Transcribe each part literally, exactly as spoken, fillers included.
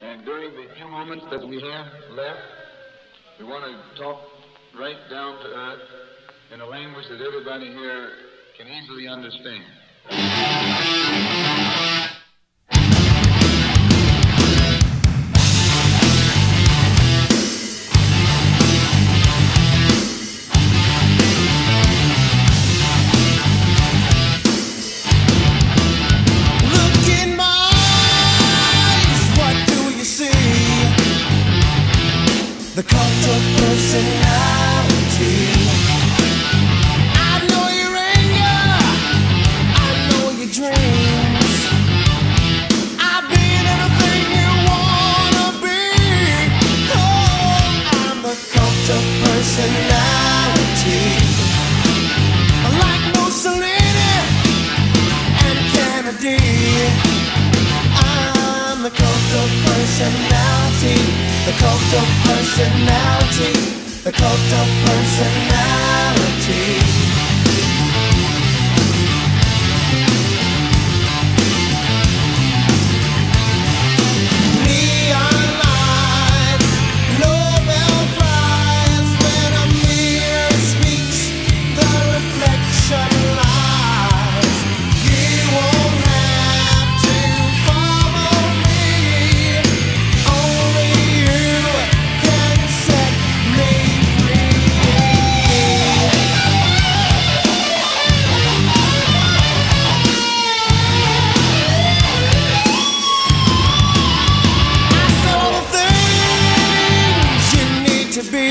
And during the few moments that we have left, we want to talk right down to earth in a language that everybody here can easily understand. The cult of personality. I know your anger, I know your dreams. I've been everything you wanna be. Oh, I'm the cult of personality. Like Mussolini and Kennedy, I'm the cult of personality. The cult of personality, the cult of personality. Neon lights, Nobel Prize. When a mirror speaks, the reflection lies. You won't have to follow me. Only to be.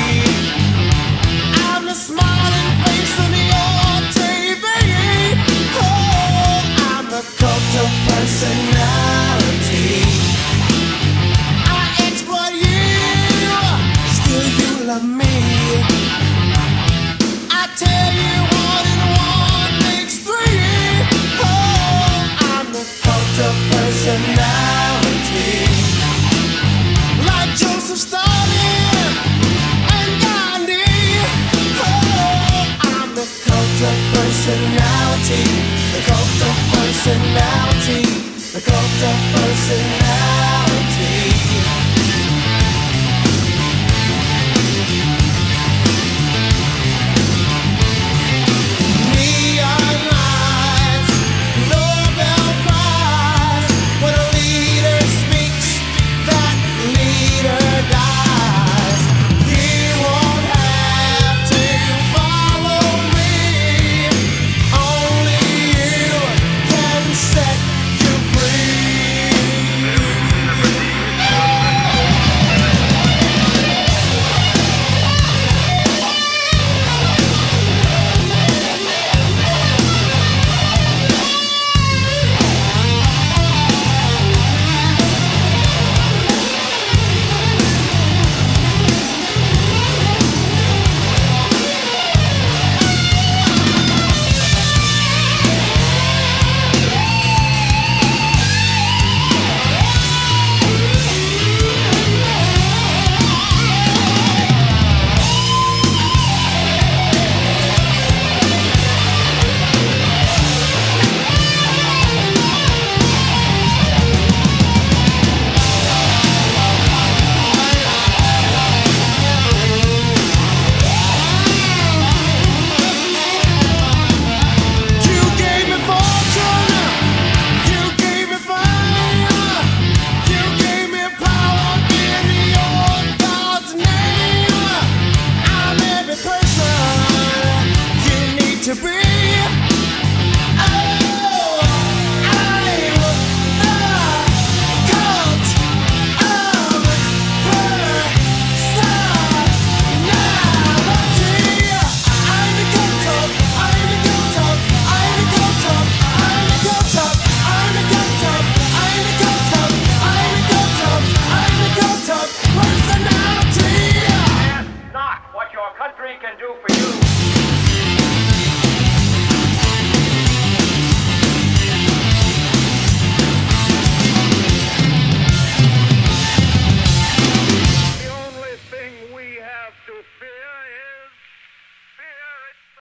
I'm the smiling face on your T V. Oh, I'm the cult of personality. I exploit you, still you love me. I tell you one and one makes three. Oh, I'm the cult of personality. Like Joseph Stalin personality, the cult of personality, the cult of personality.